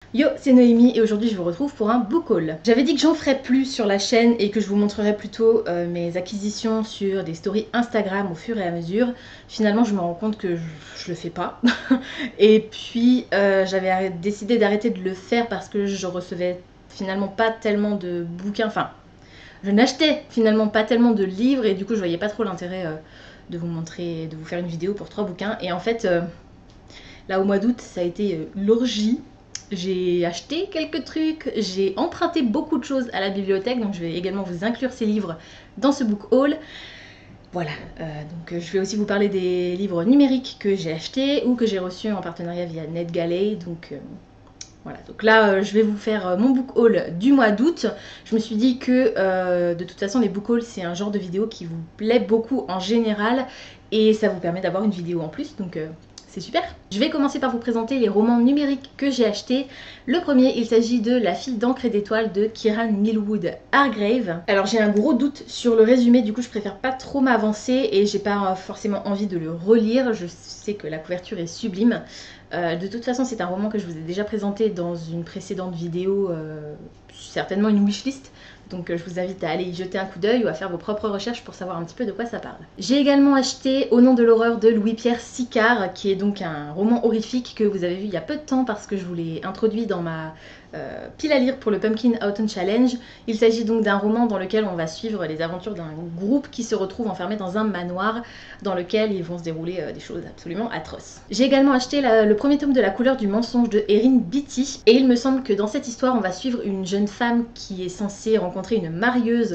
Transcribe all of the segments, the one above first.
Yo, c'est Noémie et aujourd'hui je vous retrouve pour un book haul. J'avais dit que j'en ferais plus sur la chaîne et que je vous montrerais plutôt mes acquisitions sur des stories Instagram au fur et à mesure. Finalement je me rends compte que je le fais pas. Et puis j'avais décidé d'arrêter de le faire parce que je recevais finalement pas tellement de bouquins, enfin je n'achetais finalement pas tellement de livres et du coup je voyais pas trop l'intérêt de vous montrer, de vous faire une vidéo pour 3 bouquins. Et en fait là au mois d'août ça a été l'orgie. J'ai acheté quelques trucs, j'ai emprunté beaucoup de choses à la bibliothèque, donc je vais également vous inclure ces livres dans ce book haul. Voilà, donc je vais aussi vous parler des livres numériques que j'ai achetés ou que j'ai reçus en partenariat via NetGalley. Donc voilà, donc là je vais vous faire mon book haul du mois d'août. Je me suis dit que de toute façon les book hauls c'est un genre de vidéo qui vous plaît beaucoup en général et ça vous permet d'avoir une vidéo en plus, donc c'est super. Je vais commencer par vous présenter les romans numériques que j'ai achetés. Le premier, il s'agit de La fille d'encre et d'étoiles de Kieran Millwood Hargrave. Alors j'ai un gros doute sur le résumé, du coup je préfère pas trop m'avancer et j'ai pas forcément envie de le relire. Je sais que la couverture est sublime. De toute façon c'est un roman que je vous ai déjà présenté dans une précédente vidéo, certainement une wishlist. Donc je vous invite à aller y jeter un coup d'œil ou à faire vos propres recherches pour savoir un petit peu de quoi ça parle. J'ai également acheté Au nom de l'horreur de Louis-Pierre Sicard, qui est donc un roman horrifique que vous avez vu il y a peu de temps parce que je vous l'ai introduit dans ma pile à lire pour le Pumpkin Autumn Challenge. Il s'agit donc d'un roman dans lequel on va suivre les aventures d'un groupe qui se retrouve enfermé dans un manoir dans lequel ils vont se dérouler des choses absolument atroces. J'ai également acheté le premier tome de La couleur du mensonge de Erin Beatty et il me semble que dans cette histoire on va suivre une jeune femme qui est censée rencontrer une marieuse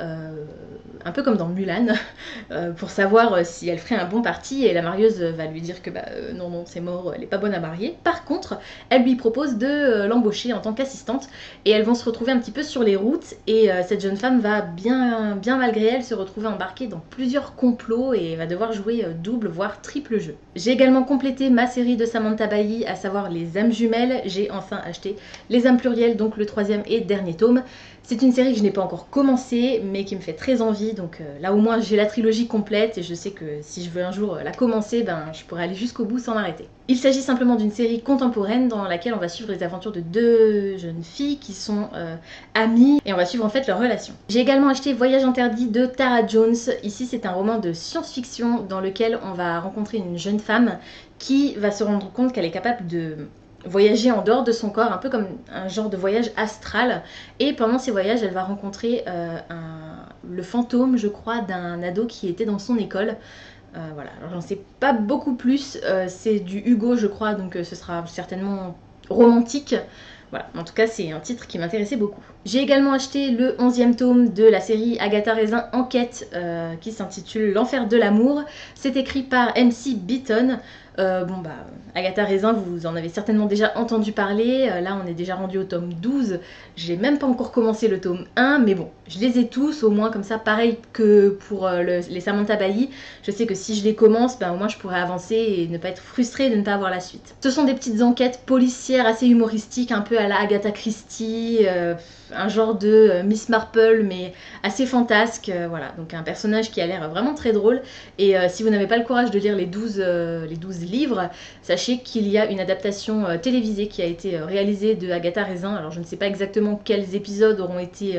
un peu comme dans Mulan, pour savoir si elle ferait un bon parti, et la marieuse va lui dire que non c'est mort, elle est pas bonne à marier. Par contre, elle lui propose de l'embaucher en tant qu'assistante et elles vont se retrouver un petit peu sur les routes et cette jeune femme va bien malgré elle se retrouver embarquée dans plusieurs complots et va devoir jouer double voire triple jeu. J'ai également complété ma série de Samantha Bailly, à savoir Les âmes jumelles. J'ai enfin acheté Les âmes plurielles, donc le 3e et dernier tome. C'est une série que je n'ai pas encore commencé mais qui me fait très envie, donc là au moins j'ai la trilogie complète et je sais que si je veux un jour la commencer, je pourrais aller jusqu'au bout sans m'arrêter. Il s'agit simplement d'une série contemporaine dans laquelle on va suivre les aventures de 2 jeunes filles qui sont amies et on va suivre en fait leur relation. J'ai également acheté Voyage interdit de Tara Jones. Ici c'est un roman de science-fiction dans lequel on va rencontrer une jeune femme qui va se rendre compte qu'elle est capable de voyager en dehors de son corps, un peu comme un genre de voyage astral, et pendant ces voyages elle va rencontrer le fantôme je crois d'un ado qui était dans son école. Voilà, alors j'en sais pas beaucoup plus, c'est du Hugo je crois, donc ce sera certainement romantique. Voilà, en tout cas c'est un titre qui m'intéressait beaucoup. J'ai également acheté le 11e tome de la série Agatha Raisin Enquête qui s'intitule L'enfer de l'amour. C'est écrit par MC Beaton. Agatha Raisin, vous en avez certainement déjà entendu parler. Là on est déjà rendu au tome 12. J'ai même pas encore commencé le tome 1, mais bon, je les ai tous au moins, comme ça, pareil que pour les Samantha Bailly. Je sais que si je les commence, au moins je pourrais avancer et ne pas être frustrée de ne pas avoir la suite. Ce sont des petites enquêtes policières assez humoristiques, un peu à la Agatha Christie, un genre de Miss Marple mais assez fantasque, voilà, donc un personnage qui a l'air vraiment très drôle. Et si vous n'avez pas le courage de lire les 12 livres, sachez qu'il y a une adaptation télévisée qui a été réalisée de Agatha Raisin. Alors je ne sais pas exactement quels épisodes auront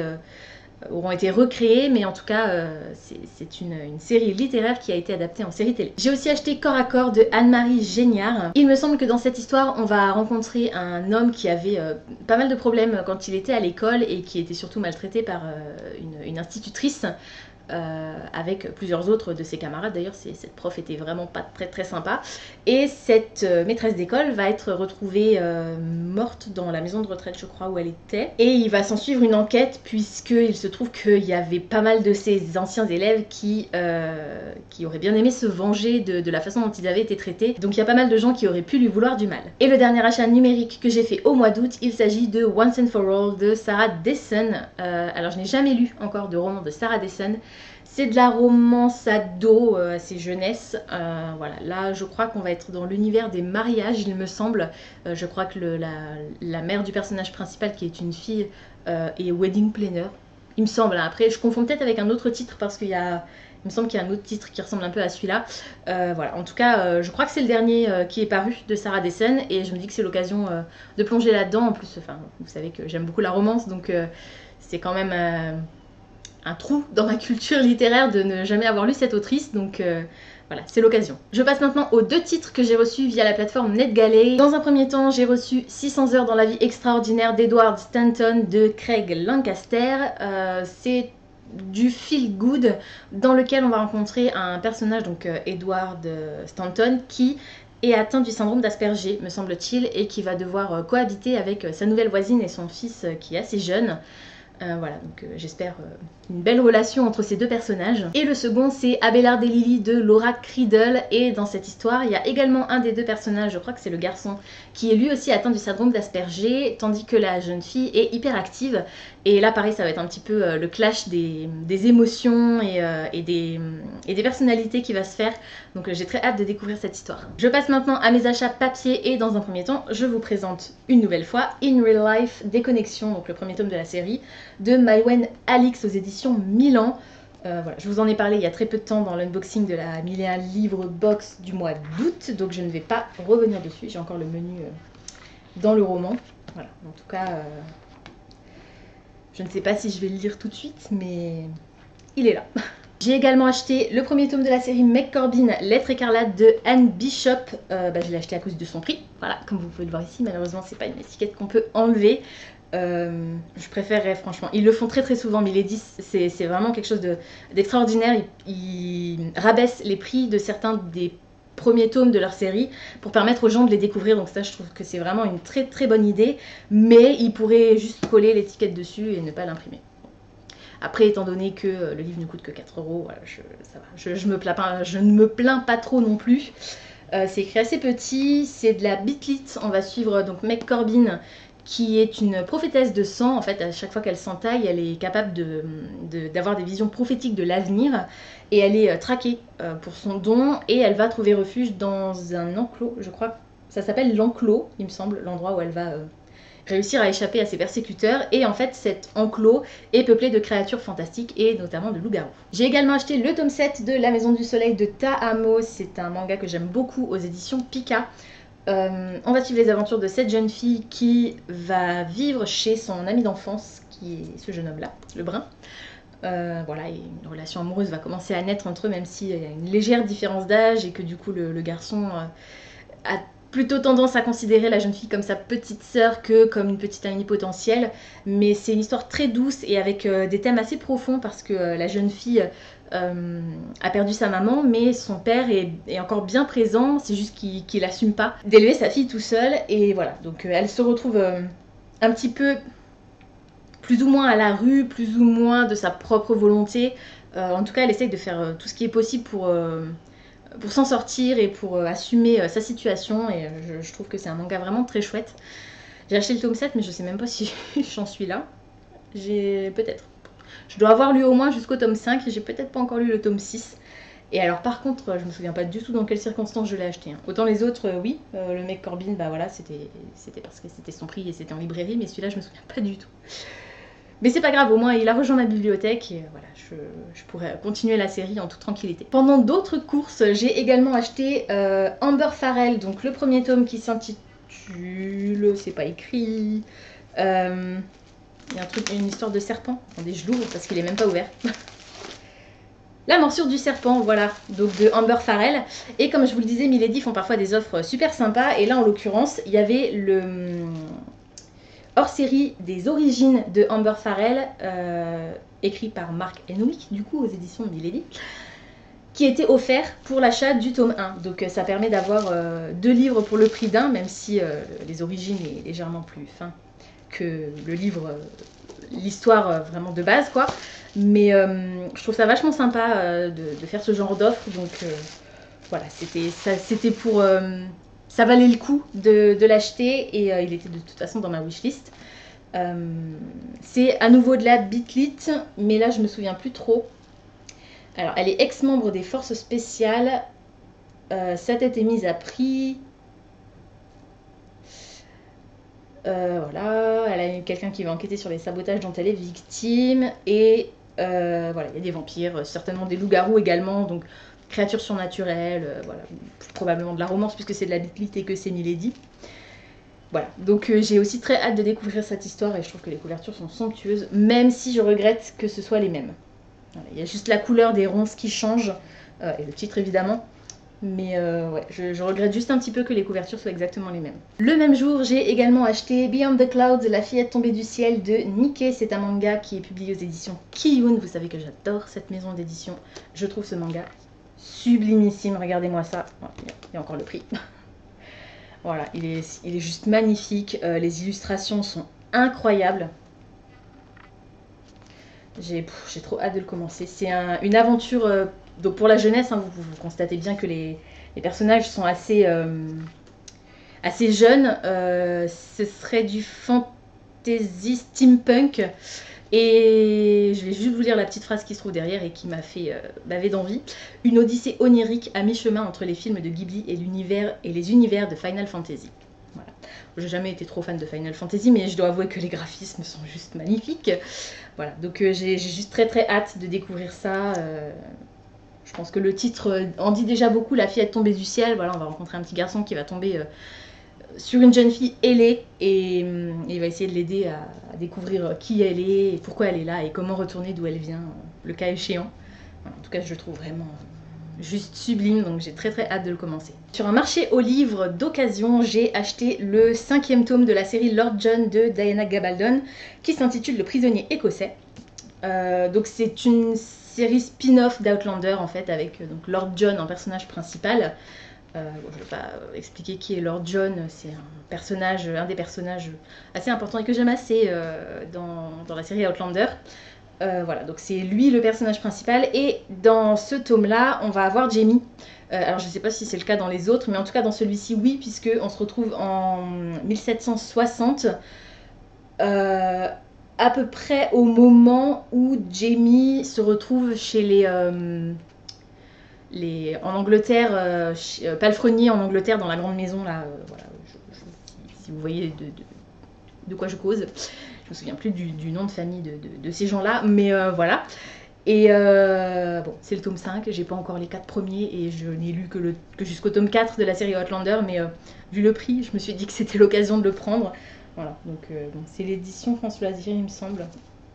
été recréés, mais en tout cas c'est une série littéraire qui a été adaptée en série télé. J'ai aussi acheté Corps à corps de Anne-Marie Géniard. Il me semble que dans cette histoire on va rencontrer un homme qui avait pas mal de problèmes quand il était à l'école et qui était surtout maltraité par une institutrice, avec plusieurs autres de ses camarades. D'ailleurs cette prof était vraiment pas très sympa, et cette maîtresse d'école va être retrouvée morte dans la maison de retraite je crois où elle était, et il va s'en suivre une enquête puisqu'il se trouve qu'il y avait pas mal de ses anciens élèves qui auraient bien aimé se venger de la façon dont ils avaient été traités, donc il y a pas mal de gens qui auraient pu lui vouloir du mal. Et le dernier achat numérique que j'ai fait au mois d'août, il s'agit de Once and for All de Sarah Dessen. Alors je n'ai jamais lu encore de roman de Sarah Dessen. C'est de la romance ado, assez jeunesse. Voilà, là je crois qu'on va être dans l'univers des mariages, il me semble. Je crois que la mère du personnage principal, qui est une fille, est wedding planner. Il me semble. Après, je confonds peut-être avec un autre titre parce qu'il y a Il me semble qu'il y a un autre titre qui ressemble un peu à celui-là. Voilà, en tout cas, je crois que c'est le dernier qui est paru de Sarah Dessen et je me dis que c'est l'occasion de plonger là-dedans. En plus, enfin, vous savez que j'aime beaucoup la romance, donc c'est quand même un trou dans ma culture littéraire de ne jamais avoir lu cette autrice, donc voilà, c'est l'occasion. Je passe maintenant aux 2 titres que j'ai reçus via la plateforme NetGalley. Dans un premier temps, j'ai reçu 600 heures dans la vie extraordinaire d'Edward Stanton de Craig Lancaster. C'est du feel good dans lequel on va rencontrer un personnage, donc Edward Stanton, qui est atteint du syndrome d'Asperger, me semble-t-il, et qui va devoir cohabiter avec sa nouvelle voisine et son fils qui est assez jeune. Voilà, donc j'espère une belle relation entre ces 2 personnages. Et le second, c'est Abélard et Lily de Laura Criddle. Et dans cette histoire, il y a également un des 2 personnages, je crois que c'est le garçon, qui est lui aussi atteint du syndrome d'Asperger, tandis que la jeune fille est hyperactive. Et là, pareil, ça va être un petit peu le clash des émotions et des personnalités qui va se faire. Donc j'ai très hâte de découvrir cette histoire. Je passe maintenant à mes achats papier et dans un premier temps, je vous présente une nouvelle fois In Real Life Déconnexion, donc le premier tome de la série, de Maïwenn Alix aux éditions Milan. Voilà, je vous en ai parlé il y a très peu de temps dans l'unboxing de la 1001 livres box du mois d'août, donc je ne vais pas revenir dessus. J'ai encore le menu dans le roman. Voilà, en tout cas, je ne sais pas si je vais le lire tout de suite, mais il est là. J'ai également acheté le premier tome de la série McCorbin, Lettre écarlate de Anne Bishop. Je l'ai acheté à cause de son prix. Voilà, comme vous pouvez le voir ici, malheureusement, c'est pas une étiquette qu'on peut enlever. Je préférerais franchement, ils le font très très souvent, Milady, c'est vraiment quelque chose d'extraordinaire. Ils rabaissent les prix de certains des premiers tomes de leur série pour permettre aux gens de les découvrir, donc ça je trouve que c'est vraiment une très très bonne idée, mais ils pourraient juste coller l'étiquette dessus et ne pas l'imprimer. Après, étant donné que le livre ne coûte que 4 €, voilà, ça va, je ne me plains pas trop non plus. C'est écrit assez petit, c'est de la bitlit, on va suivre donc McCorbin, qui est une prophétesse de sang. En fait, à chaque fois qu'elle s'entaille, elle est capable d'avoir des visions prophétiques de l'avenir, et elle est traquée pour son don, et elle va trouver refuge dans un enclos, je crois, ça s'appelle l'enclos, il me semble, l'endroit où elle va réussir à échapper à ses persécuteurs, et en fait cet enclos est peuplé de créatures fantastiques et notamment de loups-garous. J'ai également acheté le tome 7 de La Maison du Soleil de Taamo, c'est un manga que j'aime beaucoup aux éditions Pika. On va suivre les aventures de cette jeune fille qui va vivre chez son ami d'enfance, qui est ce jeune homme là, le brun. Voilà, et une relation amoureuse va commencer à naître entre eux, même s'il y a une légère différence d'âge et que du coup le garçon a plutôt tendance à considérer la jeune fille comme sa petite sœur que comme une petite amie potentielle. Mais c'est une histoire très douce et avec des thèmes assez profonds, parce que la jeune fille a perdu sa maman, mais son père est encore bien présent, c'est juste qu'il n'assume pas d'élever sa fille tout seul. Et voilà, donc elle se retrouve un petit peu plus ou moins à la rue, plus ou moins de sa propre volonté. En tout cas, elle essaye de faire tout ce qui est possible pour s'en sortir et pour assumer sa situation, et je trouve que c'est un manga vraiment très chouette. J'ai acheté le tome 7, mais je sais même pas si j'en suis là. Peut-être. Je dois avoir lu au moins jusqu'au tome 5, et j'ai peut-être pas encore lu le tome 6. Et alors par contre, je me souviens pas du tout dans quelles circonstances je l'ai acheté. Hein. Autant les autres, oui, le McCorbin, bah voilà, c'était parce que c'était son prix et c'était en librairie, mais celui-là je me souviens pas du tout. Mais c'est pas grave, au moins il a rejoint ma bibliothèque, et voilà, je pourrais continuer la série en toute tranquillité. Pendant d'autres courses, j'ai également acheté Amber Farrell, donc le premier tome qui s'intitule, c'est pas écrit, il y a une histoire de serpent. Attendez, je l'ouvre parce qu'il est même pas ouvert. La morsure du serpent, voilà, donc de Amber Farrell. Et comme je vous le disais, Milady font parfois des offres super sympas, et là en l'occurrence, il y avait le hors-série des origines de Amber Farrell, écrit par Mark Henwick, du coup aux éditions de Milady, qui était offert pour l'achat du tome 1. Donc ça permet d'avoir 2 livres pour le prix d'un, même si les origines est légèrement plus fin que le livre, l'histoire vraiment de base, quoi. Mais je trouve ça vachement sympa de faire ce genre d'offre, donc voilà, c'était pour... ça valait le coup de l'acheter, et il était de toute façon dans ma wishlist. C'est à nouveau de la bitlit, mais là je me souviens plus trop. Alors elle est ex-membre des forces spéciales, sa tête est mise à prix. Voilà, elle a quelqu'un qui va enquêter sur les sabotages dont elle est victime, et Voilà, il y a des vampires, certainement des loups-garous également, donc créatures surnaturelles, voilà, probablement de la romance puisque c'est de la Bit et que c'est Milady. Voilà, donc j'ai aussi très hâte de découvrir cette histoire et je trouve que les couvertures sont somptueuses, même si je regrette que ce soit les mêmes. Voilà, il y a juste la couleur des ronces qui change, et le titre évidemment, mais ouais, je regrette juste un petit peu que les couvertures soient exactement les mêmes. Le même jour, j'ai également acheté Beyond the Clouds, La fillette tombée du ciel de Niké. C'est un manga qui est publié aux éditions Kiyun. Vous savez que j'adore cette maison d'édition. Je trouve ce manga sublimissime, regardez-moi ça. Oh, il y a encore le prix. Voilà, il est juste magnifique. Les illustrations sont incroyables. J'ai trop hâte de le commencer. C'est une aventure donc pour la jeunesse. Hein, vous constatez bien que les personnages sont assez jeunes. Ce serait du fantasy steampunk. Et je vais juste vous lire la petite phrase qui se trouve derrière et qui m'a fait baver d'envie. Une odyssée onirique à mi-chemin entre les films de Ghibli et les univers de Final Fantasy. Voilà. J'ai jamais été trop fan de Final Fantasy, mais je dois avouer que les graphismes sont juste magnifiques. Voilà, donc j'ai juste très hâte de découvrir ça. Je pense que le titre en dit déjà beaucoup. La fillette tombée du ciel. Voilà, on va rencontrer un petit garçon qui va tomber sur une jeune fille ailée et il va essayer de l'aider à découvrir qui elle est et pourquoi elle est là et comment retourner d'où elle vient, le cas échéant. Voilà, en tout cas, je le trouve vraiment juste sublime, donc j'ai très hâte de le commencer. Sur un marché aux livres d'occasion, j'ai acheté le 5e tome de la série Lord John de Diana Gabaldon qui s'intitule Le prisonnier écossais. Donc c'est une série spin-off d'Outlander en fait avec donc Lord John en personnage principal. Bon, je ne vais pas expliquer qui est Lord John, c'est un des personnages assez importants et que j'aime assez dans la série Outlander. Voilà, donc c'est lui le personnage principal et dans ce tome-là, on va avoir Jamie. Alors je ne sais pas si c'est le cas dans les autres, mais en tout cas dans celui-ci, oui, puisque on se retrouve en 1760, à peu près au moment où Jamie se retrouve chez en Angleterre, palefrenier en Angleterre dans la grande maison là, voilà, si vous voyez de quoi je cause. Je me souviens plus du nom de famille de ces gens-là, mais voilà. Et bon, c'est le tome 5, j'ai pas encore les 4 premiers et je n'ai lu que jusqu'au tome 4 de la série Outlander, mais vu le prix, je me suis dit que c'était l'occasion de le prendre. Voilà, donc bon, c'est l'édition France Loisir, il me semble.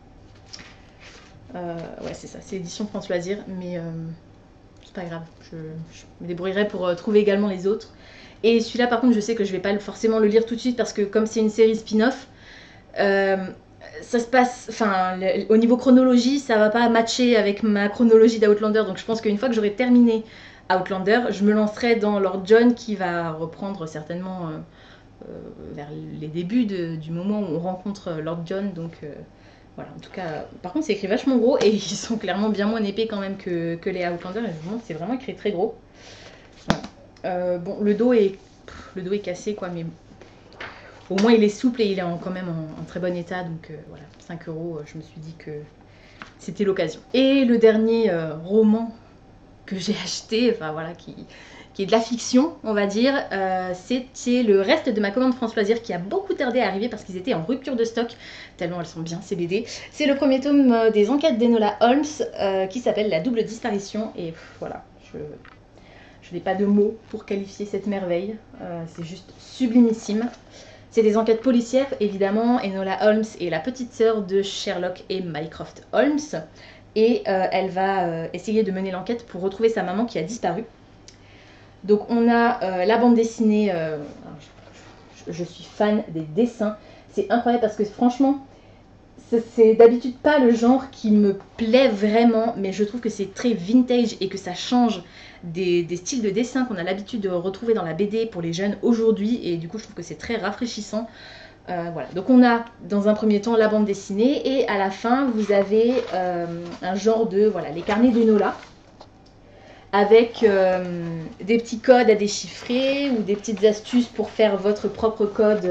Ouais, c'est ça, c'est l'édition France Loisir, mais c'est pas grave, je me débrouillerai pour trouver également les autres. Et celui-là, par contre, je sais que je vais pas forcément le lire tout de suite parce que comme c'est une série spin-off, ça se passe, enfin, au niveau chronologie, ça va pas matcher avec ma chronologie d'Outlander. Donc je pense qu'une fois que j'aurai terminé Outlander, je me lancerai dans Lord John qui va reprendre certainement vers les débuts du moment où on rencontre Lord John. Donc voilà, en tout cas, par contre c'est écrit vachement gros et ils sont clairement bien moins épais quand même que les Outlander. Et je vous montre, c'est vraiment écrit très gros. Voilà. Bon, le dos est cassé quoi, mais au moins il est souple et il est quand même en très bon état, donc voilà, 5 €, je me suis dit que c'était l'occasion. Et le dernier roman que j'ai acheté, enfin voilà, qui est de la fiction, on va dire, c'était le reste de ma commande France Loisir qui a beaucoup tardé à arriver parce qu'ils étaient en rupture de stock, tellement elles sont bien ces BD. C'est le premier tome des enquêtes d'Enola Holmes qui s'appelle La double disparition et voilà, je n'ai pas de mots pour qualifier cette merveille, c'est juste sublimissime. C'est des enquêtes policières, évidemment. Enola Holmes est la petite sœur de Sherlock et Mycroft Holmes. Et elle va essayer de mener l'enquête pour retrouver sa maman qui a disparu. Donc on a la bande dessinée. Je suis fan des dessins. C'est incroyable parce que franchement, c'est d'habitude pas le genre qui me plaît vraiment. Mais je trouve que c'est très vintage et que ça change des styles de dessin qu'on a l'habitude de retrouver dans la BD pour les jeunes aujourd'hui, et du coup je trouve que c'est très rafraîchissant. Voilà, donc on a dans un premier temps la bande dessinée et à la fin vous avez un genre de, voilà, les carnets d'Enola avec des petits codes à déchiffrer ou des petites astuces pour faire votre propre code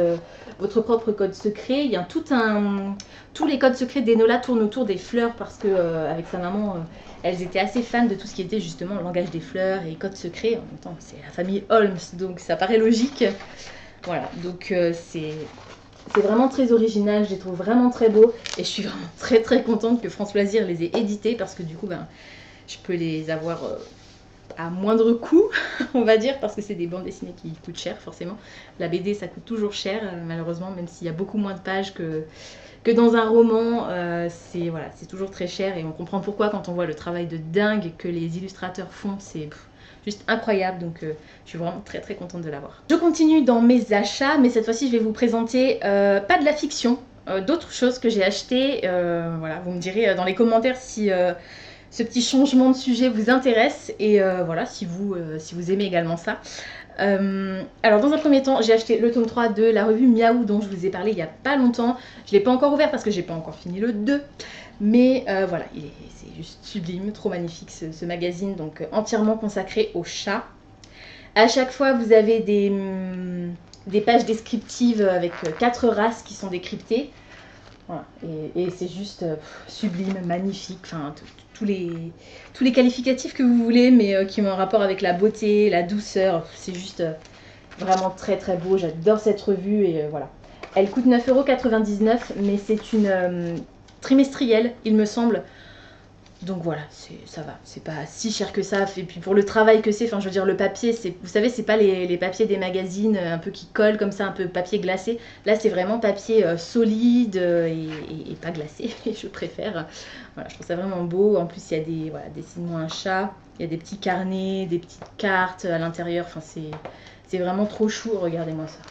secret. Il y a tous les codes secrets d'Enola tournent autour des fleurs parce que avec sa maman, elles étaient assez fans de tout ce qui était justement le langage des fleurs et codes secrets. En même temps, c'est la famille Holmes, donc ça paraît logique. Voilà, donc C'est vraiment très original, je les trouve vraiment très beaux. Et je suis vraiment très contente que France Loisirs les ait édités parce que du coup, ben, je peux les avoir à moindre coût, on va dire, parce que c'est des bandes dessinées qui coûtent cher forcément. La BD, ça coûte toujours cher, malheureusement, même s'il y a beaucoup moins de pages que dans un roman. C'est toujours très cher et on comprend pourquoi quand on voit le travail de dingue que les illustrateurs font. C'est juste incroyable, donc je suis vraiment très contente de l'avoir. Je continue dans mes achats, mais cette fois-ci je vais vous présenter pas de la fiction, d'autres choses que j'ai achetées. Voilà, vous me direz dans les commentaires si ce petit changement de sujet vous intéresse et voilà, si vous aimez également ça. Alors dans un premier temps, j'ai acheté le tome 3 de la revue Miaou dont je vous ai parlé il n'y a pas longtemps. Je ne l'ai pas encore ouvert parce que j'ai pas encore fini le 2. Mais voilà, c'est juste sublime, trop magnifique ce magazine, donc entièrement consacré aux chats. À chaque fois, vous avez des pages descriptives avec 4 races qui sont décryptées. Voilà. Et c'est juste sublime, magnifique, enfin tous les qualificatifs que vous voulez, mais qui ont un rapport avec la beauté, la douceur. C'est juste vraiment très beau. J'adore cette revue et voilà. Elle coûte 9,99 €, mais c'est une trimestrielle, il me semble. Donc voilà, ça va, c'est pas si cher que ça. Et puis pour le travail que c'est, enfin je veux dire le papier, vous savez, c'est pas les papiers des magazines un peu qui collent comme ça, un peu papier glacé. Là c'est vraiment papier solide et pas glacé, je préfère. Voilà, je trouve ça vraiment beau. En plus il y a dessine-moi un chat, il y a des petits carnets, des petites cartes à l'intérieur. Enfin c'est vraiment trop chou, regardez-moi ça.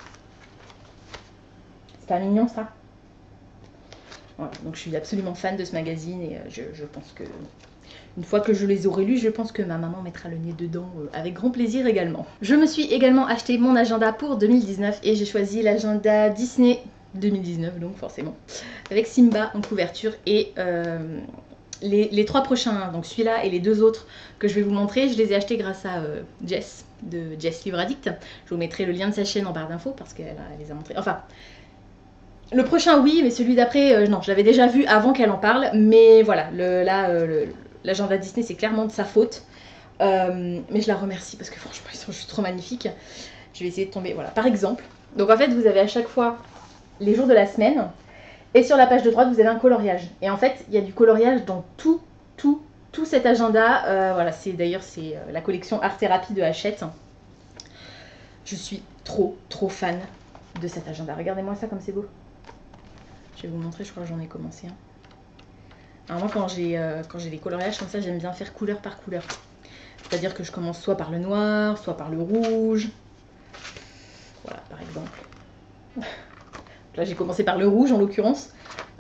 C'est pas mignon ça? Voilà, donc je suis absolument fan de ce magazine et je pense que une fois que je les aurai lus, je pense que ma maman mettra le nez dedans avec grand plaisir également. Je me suis également acheté mon agenda pour 2019 et j'ai choisi l'agenda Disney 2019, donc forcément, avec Simba en couverture et les 3 prochains, donc celui-là et les 2 autres que je vais vous montrer, je les ai achetés grâce à Jess, de Jess Livre Addict. Je vous mettrai le lien de sa chaîne en barre d'infos parce qu'elle les a montrés. Enfin, le prochain oui, mais celui d'après, non, je l'avais déjà vu avant qu'elle en parle. Mais voilà, l'agenda Disney, c'est clairement de sa faute. Mais je la remercie parce que franchement, ils sont juste trop magnifiques. Je vais essayer de tomber, voilà, par exemple. Donc en fait, vous avez à chaque fois les jours de la semaine. Et sur la page de droite, vous avez un coloriage. Et en fait, il y a du coloriage dans tout cet agenda. Voilà, d'ailleurs, c'est la collection Art Thérapie de Hachette. Je suis trop fan de cet agenda. Regardez-moi ça comme c'est beau. Je vais vous montrer, je crois que j'en ai commencé un. Alors moi quand j'ai des coloriages comme ça, j'aime bien faire couleur par couleur. C'est-à-dire que je commence soit par le noir, soit par le rouge. Voilà, par exemple. Là j'ai commencé par le rouge en l'occurrence.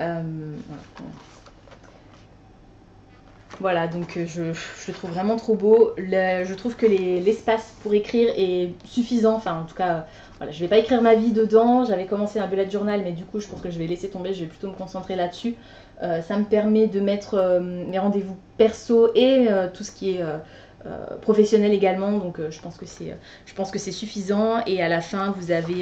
Voilà, donc je le trouve vraiment trop beau. Je trouve que l'espace pour écrire est suffisant. Enfin, en tout cas, voilà, je vais pas écrire ma vie dedans. J'avais commencé un bullet journal, mais du coup, je pense que je vais laisser tomber. Je vais plutôt me concentrer là-dessus. Ça me permet de mettre mes rendez-vous perso et tout ce qui est professionnel également. Donc, je pense que c'est suffisant. Et à la fin, vous avez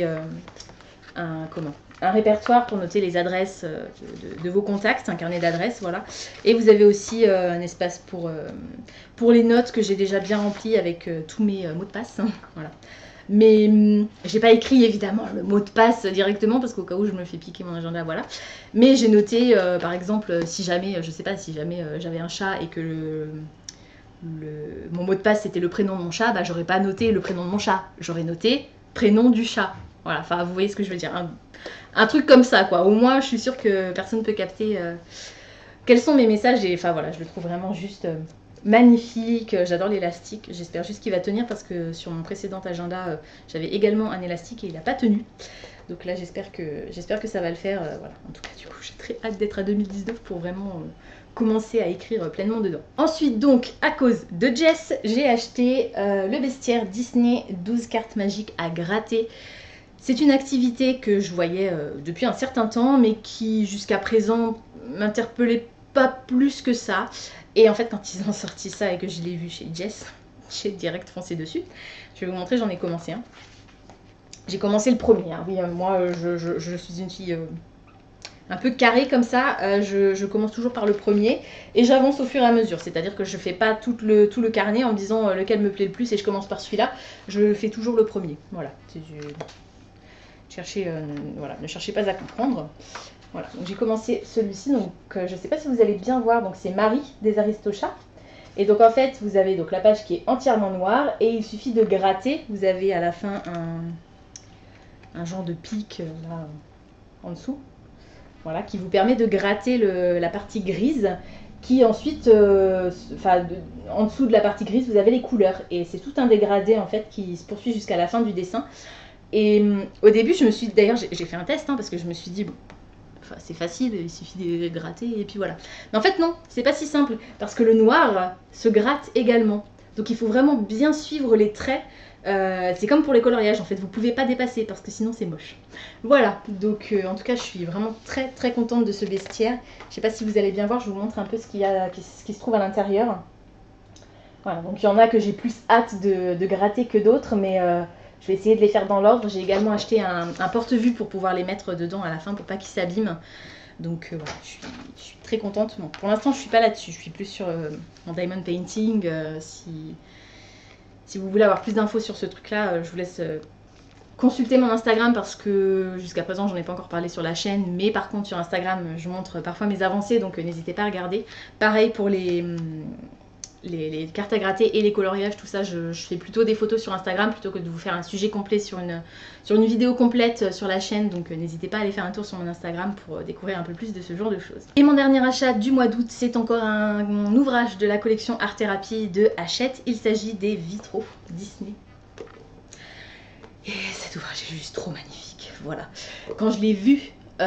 un répertoire pour noter les adresses de vos contacts, un carnet d'adresses, voilà. Et vous avez aussi un espace pour les notes que j'ai déjà bien rempli avec tous mes mots de passe, voilà. Mais j'ai pas écrit évidemment le mot de passe directement parce qu'au cas où je me fais piquer mon agenda, voilà. Mais j'ai noté par exemple si jamais, je sais pas, si jamais j'avais un chat et que mon mot de passe c'était le prénom de mon chat, bah j'aurais pas noté le prénom de mon chat, j'aurais noté prénom du chat. Voilà, enfin vous voyez ce que je veux dire, un truc comme ça quoi. Au moins je suis sûre que personne ne peut capter quels sont mes messages et enfin voilà, je le trouve vraiment juste magnifique. J'adore l'élastique, j'espère juste qu'il va tenir parce que sur mon précédent agenda j'avais également un élastique et il n'a pas tenu. Donc là j'espère que ça va le faire. Voilà. En tout cas du coup j'ai très hâte d'être à 2019 pour vraiment commencer à écrire pleinement dedans. Ensuite donc à cause de Jess, j'ai acheté le bestiaire Disney 12 cartes magiques à gratter. C'est une activité que je voyais depuis un certain temps, mais qui jusqu'à présent m'interpellait pas plus que ça. Et en fait, quand ils ont sorti ça et que je l'ai vu chez Jess, j'ai direct foncé dessus. Je vais vous montrer, j'en ai commencé un. J'ai commencé le premier. Hein. Oui, moi, je suis une fille un peu carrée comme ça. Je commence toujours par le premier et j'avance au fur et à mesure. C'est-à-dire que je fais pas tout le carnet en me disant lequel me plaît le plus et je commence par celui-là. Je fais toujours le premier. Voilà. Voilà, ne cherchez pas à comprendre. Voilà, donc j'ai commencé celui-ci, donc je ne sais pas si vous allez bien voir, donc c'est Marie des Aristochats. Et donc en fait, vous avez donc la page qui est entièrement noire et il suffit de gratter. Vous avez à la fin un genre de pic là en dessous, voilà, qui vous permet de gratter la partie grise, qui ensuite, en dessous de la partie grise, vous avez les couleurs. Et c'est tout un dégradé en fait qui se poursuit jusqu'à la fin du dessin. Et au début, d'ailleurs, j'ai fait un test parce que je me suis dit, bon, c'est facile, il suffit de gratter et puis voilà. Mais en fait non, c'est pas si simple parce que le noir se gratte également. Donc il faut vraiment bien suivre les traits. C'est comme pour les coloriages en fait, vous pouvez pas dépasser parce que sinon c'est moche. Voilà, donc en tout cas je suis vraiment très très contente de ce bestiaire. Je sais pas si vous allez bien voir, je vous montre un peu ce qui se trouve à l'intérieur. Voilà, donc il y en a que j'ai plus hâte de gratter que d'autres, mais je vais essayer de les faire dans l'ordre. J'ai également acheté un porte-vue pour pouvoir les mettre dedans à la fin pour pas qu'ils s'abîment. Donc voilà, je suis très contente. Bon, pour l'instant, je suis pas là-dessus. Je suis plus sur mon diamond painting. Si vous voulez avoir plus d'infos sur ce truc-là, je vous laisse consulter mon Instagram parce que jusqu'à présent, j'en ai pas encore parlé sur la chaîne. Mais par contre, sur Instagram, je montre parfois mes avancées. Donc n'hésitez pas à regarder. Pareil pour les cartes à gratter et les coloriages, tout ça, je fais plutôt des photos sur Instagram plutôt que de vous faire un sujet complet sur une vidéo complète sur la chaîne. Donc n'hésitez pas à aller faire un tour sur mon Instagram pour découvrir un peu plus de ce genre de choses. Et mon dernier achat du mois d'août, c'est encore un ouvrage de la collection Art Thérapie de Hachette. Il s'agit des vitraux Disney. Et cet ouvrage est juste trop magnifique, voilà. Quand je l'ai vu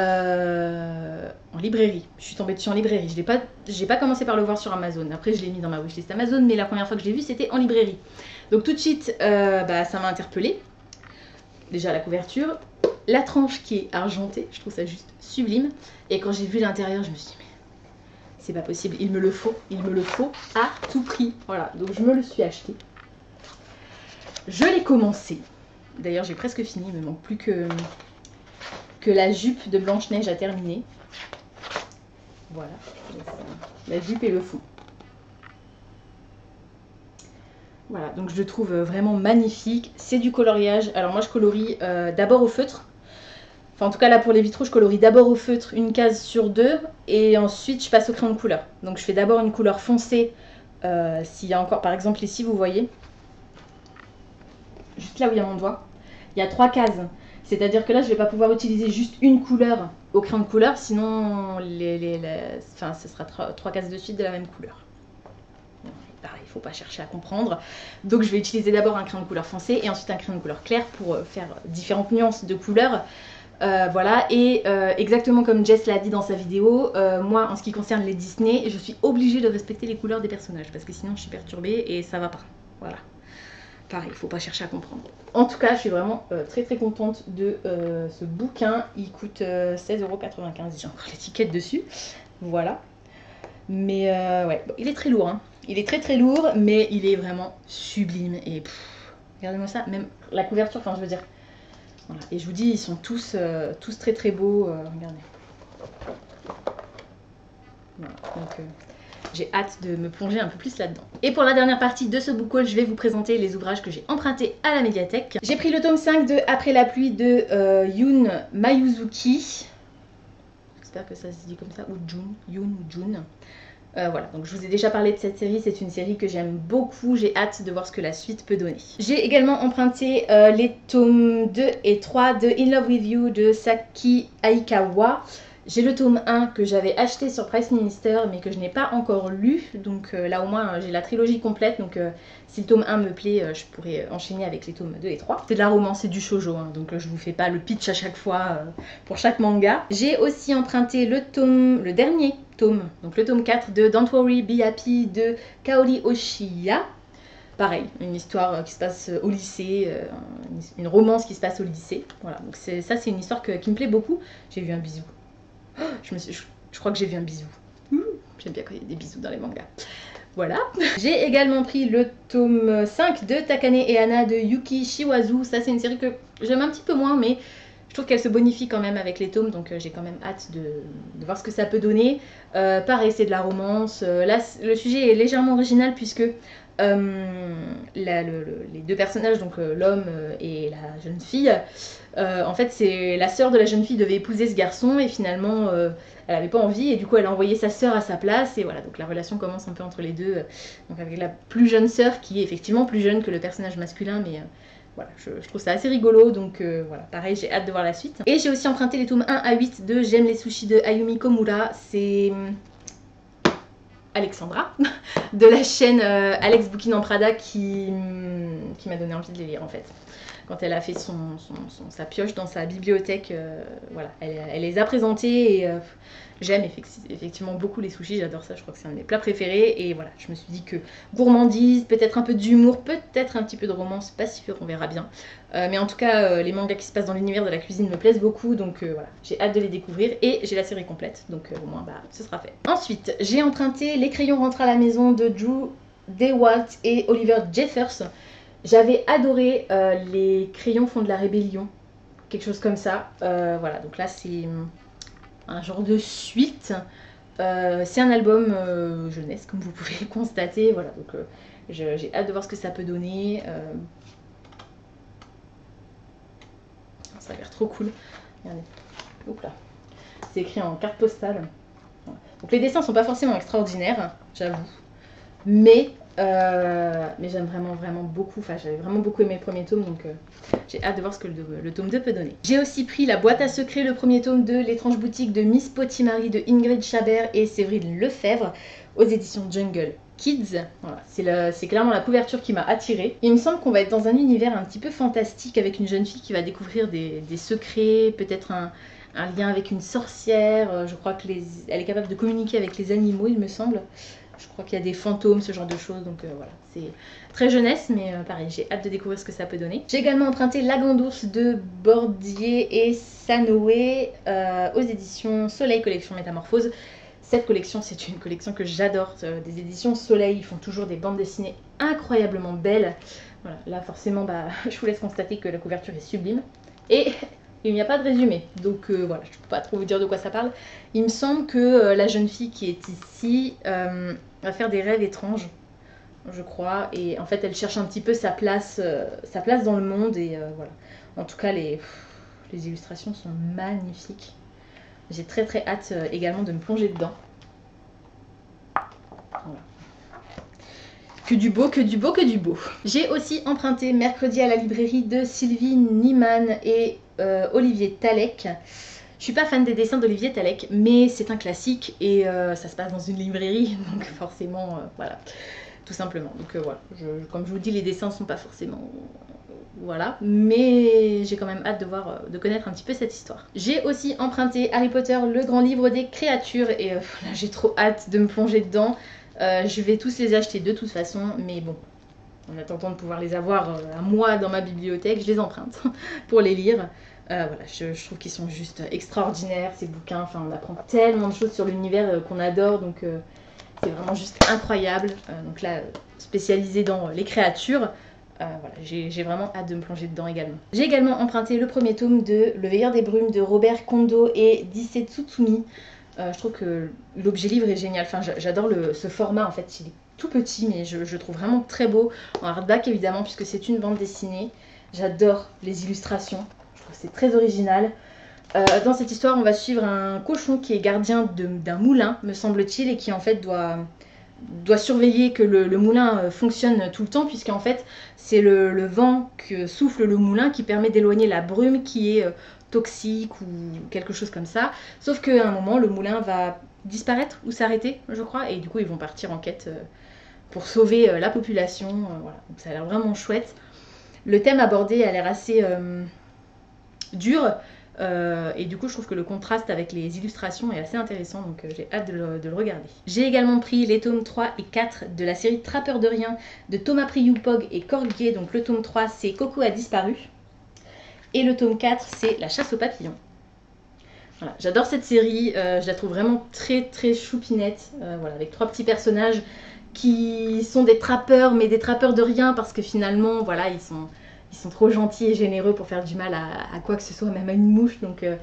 en librairie, je suis tombée dessus en librairie, j'ai pas commencé par le voir sur Amazon, après je l'ai mis dans ma wishlist Amazon, mais la première fois que je l'ai vu c'était en librairie. Donc tout de suite ça m'a interpellée. Déjà la couverture, la tranche qui est argentée, je trouve ça juste sublime, et quand j'ai vu l'intérieur je me suis dit mais c'est pas possible, il me le faut à tout prix. Voilà, donc je me le suis acheté, je l'ai commencé, d'ailleurs j'ai presque fini, il me manque plus que la jupe de Blanche-Neige a terminé. Voilà, la jupe et le fond. Voilà, donc je le trouve vraiment magnifique. C'est du coloriage. Alors moi je colorie d'abord au feutre. Enfin en tout cas là pour les vitraux, je colorie d'abord au feutre une case sur deux. Et ensuite je passe au crayon de couleur. Donc je fais d'abord une couleur foncée. S'il y a encore, par exemple ici vous voyez, juste là où il y a mon doigt, il y a 3 cases. C'est-à-dire que là, je ne vais pas pouvoir utiliser juste une couleur au crayon de couleur, sinon ce sera 3 cases de suite de la même couleur. Bon, pareil, il ne faut pas chercher à comprendre. Donc je vais utiliser d'abord un crayon de couleur foncé et ensuite un crayon de couleur claire pour faire différentes nuances de couleurs. Voilà, et exactement comme Jess l'a dit dans sa vidéo, moi en ce qui concerne les Disney, je suis obligée de respecter les couleurs des personnages parce que sinon je suis perturbée et ça va pas. Voilà. Pareil, il ne faut pas chercher à comprendre. En tout cas, je suis vraiment très très contente de ce bouquin. Il coûte 16,95 €. J'ai encore l'étiquette dessus. Voilà. Mais ouais, bon, il est très lourd. Hein. Il est très très lourd, mais il est vraiment sublime. Et regardez-moi ça, même la couverture, enfin je veux dire. Voilà. Et je vous dis, ils sont tous très très beaux. Regardez. Voilà. Donc j'ai hâte de me plonger un peu plus là-dedans. Et pour la dernière partie de ce book haul, je vais vous présenter les ouvrages que j'ai empruntés à la médiathèque. J'ai pris le tome 5 de Après la pluie de Yoon Mayuzuki. J'espère que ça se dit comme ça, ou Yoon ou Jun. Voilà, donc je vous ai déjà parlé de cette série, c'est une série que j'aime beaucoup, j'ai hâte de voir ce que la suite peut donner. J'ai également emprunté les tomes 2 et 3 de In Love With You de Saki Aikawa. J'ai le tome 1 que j'avais acheté sur Price Minister mais que je n'ai pas encore lu, donc là au moins j'ai la trilogie complète, donc si le tome 1 me plaît, je pourrais enchaîner avec les tomes 2 et 3. C'est de la romance, c'est du shoujo, hein, donc je vous fais pas le pitch à chaque fois pour chaque manga. J'ai aussi emprunté le dernier tome, donc le tome 4 de Don't Worry Be Happy de Kaori Oshiya. Pareil, une histoire qui se passe au lycée, une romance qui se passe au lycée. Voilà, donc ça c'est une histoire qui me plaît beaucoup. J'ai vu un bisou. Je crois que j'ai vu un bisou. J'aime bien quand il y a des bisous dans les mangas. Voilà. J'ai également pris le tome 5 de Takane et Anna de Yuki Shiwazu. Ça c'est une série que j'aime un petit peu moins, mais je trouve qu'elle se bonifie quand même avec les tomes, donc j'ai quand même hâte de voir ce que ça peut donner. Pareil, c'est de la romance. Là, le sujet est légèrement original puisque les deux personnages, donc l'homme et la jeune fille, en fait c'est la sœur de la jeune fille devait épouser ce garçon et finalement elle avait pas envie et du coup elle a envoyé sa sœur à sa place et voilà, donc la relation commence un peu entre les deux, donc avec la plus jeune sœur qui est effectivement plus jeune que le personnage masculin, mais voilà, je trouve ça assez rigolo, donc voilà, pareil, j'ai hâte de voir la suite. Et j'ai aussi emprunté les tomes 1 à 8 de J'aime les sushis de Ayumi Komura, c'est Alexandra, de la chaîne Alex Booking en Prada qui m'a donné envie de les lire en fait. Quand elle a fait sa pioche dans sa bibliothèque, voilà, elle les a présentés et j'aime effectivement beaucoup les sushis, j'adore ça, je crois que c'est un de mes plats préférés et voilà, je me suis dit que gourmandise, peut-être un peu d'humour, peut-être un petit peu de romance, pas si sûr, on verra bien. Mais en tout cas, les mangas qui se passent dans l'univers de la cuisine me plaisent beaucoup, donc voilà, j'ai hâte de les découvrir et j'ai la série complète, donc au moins bah, ce sera fait. Ensuite, j'ai emprunté Les crayons rentrent à la maison de Drew DeWalt et Oliver Jeffers. J'avais adoré Les crayons font de la rébellion, quelque chose comme ça. Voilà, donc là c'est un genre de suite. C'est un album jeunesse, comme vous pouvez le constater. Voilà, donc j'ai hâte de voir ce que ça peut donner. Ça a l'air trop cool. Regardez, hop là. C'est écrit en carte postale. Voilà. Donc les dessins sont pas forcément extraordinaires, j'avoue. Mais j'aime vraiment beaucoup, enfin j'avais vraiment beaucoup aimé le premier tome, donc j'ai hâte de voir ce que le tome 2 peut donner. J'ai aussi pris La boîte à secrets, le premier tome de L'étrange boutique de Miss Potimarry de Ingrid Chabert et Séverine Lefebvre aux éditions Jungle Kids. Voilà, c'est clairement la couverture qui m'a attirée. Il me semble qu'on va être dans un univers un petit peu fantastique avec une jeune fille qui va découvrir des secrets, peut-être un lien avec une sorcière. Je crois qu'elle est capable de communiquer avec les animaux, il me semble. Je crois qu'il y a des fantômes, ce genre de choses, donc voilà, c'est très jeunesse, mais pareil, j'ai hâte de découvrir ce que ça peut donner. J'ai également emprunté La Grande Ourse de Bordier et Sanoé aux éditions Soleil Collection Métamorphose. Cette collection, c'est une collection que j'adore, des éditions Soleil, ils font toujours des bandes dessinées incroyablement belles. Voilà, là forcément, bah, je vous laisse constater que la couverture est sublime. Et il n'y a pas de résumé, donc voilà, je ne peux pas trop vous dire de quoi ça parle. Il me semble que la jeune fille qui est ici va faire des rêves étranges, je crois, et en fait elle cherche un petit peu sa place dans le monde, et voilà. En tout cas, les illustrations sont magnifiques. J'ai très hâte également de me plonger dedans. Voilà. Que du beau, que du beau, que du beau. J'ai aussi emprunté Mercredi à la librairie de Sylvie Niemann et Olivier Talek. Je suis pas fan des dessins d'Olivier Talek, mais c'est un classique et ça se passe dans une librairie, donc forcément, voilà, tout simplement. Donc voilà, comme je vous dis, les dessins sont pas forcément... voilà, mais j'ai quand même hâte de connaître un petit peu cette histoire. J'ai aussi emprunté Harry Potter, le grand livre des créatures, et là j'ai trop hâte de me plonger dedans. Je vais tous les acheter de toute façon, mais bon, en attendant de pouvoir les avoir à moi dans ma bibliothèque, je les emprunte pour les lire. Voilà, je trouve qu'ils sont juste extraordinaires, ces bouquins. Enfin, on apprend tellement de choses sur l'univers qu'on adore, donc c'est vraiment juste incroyable. Donc là, spécialisé dans les créatures, voilà, j'ai vraiment hâte de me plonger dedans également. J'ai également emprunté le premier tome de Le Veilleur des Brumes de Robert Kondo et Dissei Tsutsumi. Je trouve que l'objet livre est génial. Enfin, j'adore ce format, en fait, il est tout petit, mais je le trouve vraiment très beau. En hardback, évidemment, puisque c'est une bande dessinée. J'adore les illustrations. Je trouve que c'est très original. Dans cette histoire, on va suivre un cochon qui est gardien d'un moulin, me semble-t-il, et qui, en fait, doit surveiller que le moulin fonctionne tout le temps, puisqu'en fait, c'est le vent que souffle le moulin qui permet d'éloigner la brume qui est... toxique ou quelque chose comme ça, sauf qu'à un moment le moulin va disparaître ou s'arrêter, je crois, et du coup ils vont partir en quête pour sauver la population, voilà. Donc ça a l'air vraiment chouette. Le thème abordé a l'air assez dur, et du coup je trouve que le contraste avec les illustrations est assez intéressant, donc j'ai hâte de le regarder. J'ai également pris les tomes 3 et 4 de la série Trappeur de rien de Thomas Priou-Pog et Corguet. Donc le tome 3 c'est Coco a disparu, et le tome 4, c'est La chasse aux papillons. Voilà, j'adore cette série, je la trouve vraiment très choupinette, voilà, avec 3 petits personnages qui sont des trappeurs, mais des trappeurs de rien, parce que finalement, voilà, ils sont trop gentils et généreux pour faire du mal à quoi que ce soit, même à une mouche, donc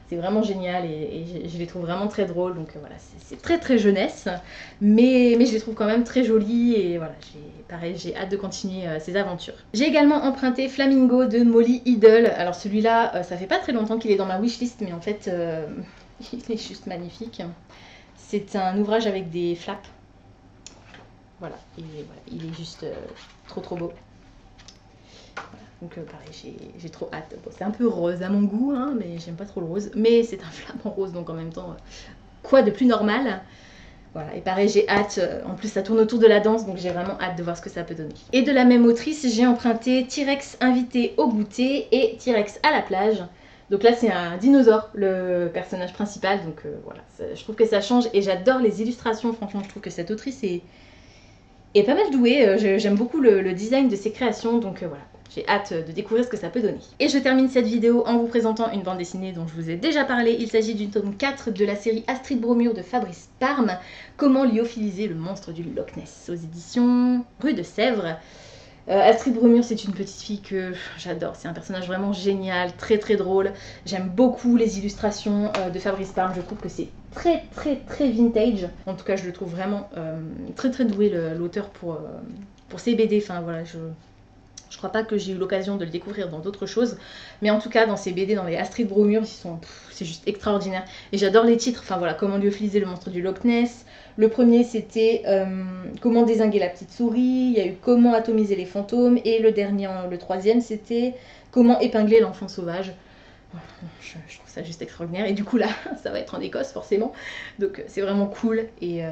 c'est vraiment génial et je les trouve vraiment très drôles. Donc voilà, c'est très jeunesse, mais je les trouve quand même très jolies et voilà, pareil, j'ai hâte de continuer ces aventures. J'ai également emprunté Flamingo de Molly Idle. Alors celui-là, ça fait pas très longtemps qu'il est dans ma wishlist, mais en fait, il est juste magnifique. C'est un ouvrage avec des flaps. Voilà, et voilà, il est juste trop beau. Voilà, donc pareil, j'ai trop hâte. Bon, c'est un peu rose à mon goût, hein, mais j'aime pas trop le rose. Mais c'est un flamant rose, donc en même temps, quoi de plus normal? Voilà, et pareil, j'ai hâte. En plus, ça tourne autour de la danse, donc j'ai vraiment hâte de voir ce que ça peut donner. Et de la même autrice, j'ai emprunté T-Rex invité au goûter et T-Rex à la plage. Donc là, c'est un dinosaure, le personnage principal. Donc voilà, je trouve que ça change et j'adore les illustrations. Franchement, je trouve que cette autrice est pas mal douée. J'aime beaucoup le design de ses créations. Donc voilà, j'ai hâte de découvrir ce que ça peut donner. Et je termine cette vidéo en vous présentant une bande dessinée dont je vous ai déjà parlé. Il s'agit du tome 4 de la série Astrid Bromure de Fabrice Parme. Comment lyophiliser le monstre du Loch Ness, aux éditions Rue de Sèvres. Astrid Bromure, c'est une petite fille que j'adore. C'est un personnage vraiment génial, très drôle. J'aime beaucoup les illustrations de Fabrice Parme. Je trouve que c'est très vintage. En tout cas, je le trouve vraiment très doué l'auteur pour ses BD. Enfin voilà, je crois pas que j'ai eu l'occasion de le découvrir dans d'autres choses, mais en tout cas dans ces BD, dans les Astrid Bromure, c'est juste extraordinaire. Et j'adore les titres, enfin voilà, comment lyophiliser le monstre du Loch Ness. Le premier c'était comment dézinguer la petite souris, il y a eu comment atomiser les fantômes, et le troisième c'était comment épingler l'enfant sauvage. Je trouve ça juste extraordinaire, et du coup là, ça va être en Écosse forcément, donc c'est vraiment cool, et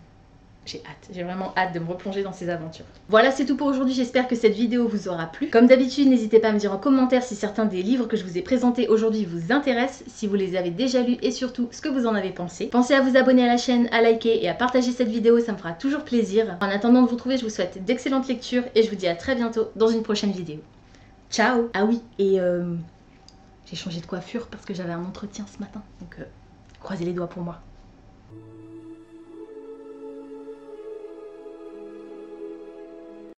j'ai vraiment hâte de me replonger dans ces aventures. Voilà, c'est tout pour aujourd'hui, j'espère que cette vidéo vous aura plu. Comme d'habitude, n'hésitez pas à me dire en commentaire si certains des livres que je vous ai présentés aujourd'hui vous intéressent, si vous les avez déjà lus et surtout ce que vous en avez pensé. Pensez à vous abonner à la chaîne, à liker et à partager cette vidéo, ça me fera toujours plaisir. En attendant de vous retrouver, je vous souhaite d'excellentes lectures et je vous dis à très bientôt dans une prochaine vidéo. Ciao! Ah oui, et j'ai changé de coiffure parce que j'avais un entretien ce matin, donc croisez les doigts pour moi.